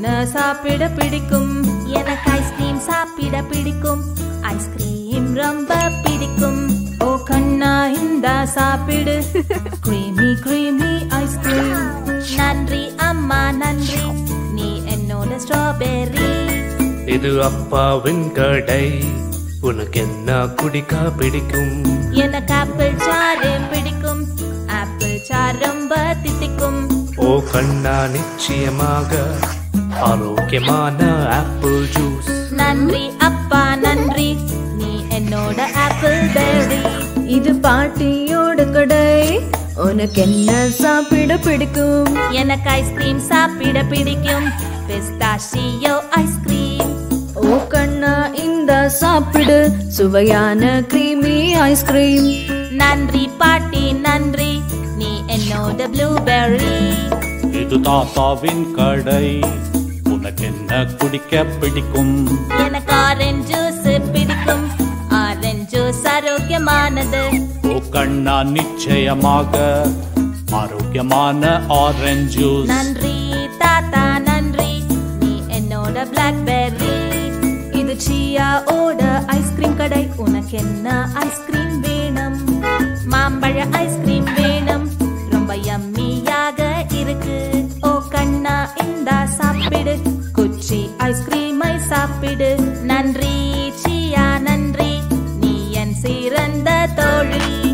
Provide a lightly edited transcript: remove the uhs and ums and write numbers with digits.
சாப்பிட பிடிக்கும் எனக்கு ஐஸ்கிரீம் சாப்பிட பிடிக்கும் ஐஸ்கிரீம் ரொம்ப பிடிக்கும் ஓ கண்ணா இந்தா சாப்பிடு creamy creamy ஐஸ்கிரீம் நன்றி அம்மா நன்றி நீ என்னோட ஸ்ட்ராபெர்ரி இது அப்பாவின் கடை உனக்கு என்ன குடிக்க பிடிக்கும் எனக்கு ஆப்பிள் சாறு பிடிக்கும் ஆப்பிள் சாறு ரொம்ப தித்திக்கும் ஓ கண்ணா நிச்சயமாக ஆரோக்கியமான ஆப்பிள் ஜூஸ் நன்றி அப்பா நன்றி நீ என்னோட ஆப்பிள் பெர்ரி இது பாட்டியோட கடை உனக்கு என்ன சாப்பிட பிடிக்கும் எனக்கு ஐஸ்கிரீம் சாப்பிட பிடிக்கும் பிஸ்தாஷியோ ஐஸ்கிரீம் ஓ கண்ணா இந்த சாப்பிடு சுவையான கிரீமி ஐஸ்கிரீம் நன்றி பாட்டி நன்றி நீ என்னோட ப்ளூபெர்ரி இது தாத்தாவின் கடை உனக்கு என்ன குடிக்க பிடிக்கும் எனக்கு ஆரஞ்சு ஜூஸ் பிடிக்கும் ஆரஞ்சு ஜூஸ் ஆரோக்கியமானது ஓ கண்ணா நிச்சயமாக ஆரோக்கியமான ஆரஞ்சு ஜூஸ் நன்றி தாத்தா நன்றி நீ என்னோட பிளாக்பெர்ரி இது சியா ஓட ஐஸ்கிரீம் கடை உனக்கு என்ன ஐஸ்கிரீம் வேணும் மாம்பழ ஐஸ்கிரீம் வேணும் ரொம்ப யம்மியாக இருக்கு ஓ கண்ணா இந்தா சாப்பிடு குச்சி ஐஸ்கிரீமை சாப்பிடு நன்றி சியா நன்றி நீ என் சிறந்த தோழி